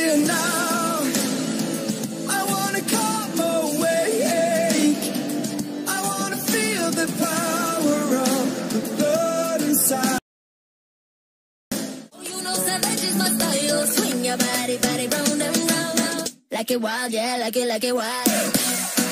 here now. I wanna come awake. I wanna feel the power of the blood inside. Oh, you know savages my style. Swing your body, body round and round. Like it wild, yeah, like it wild.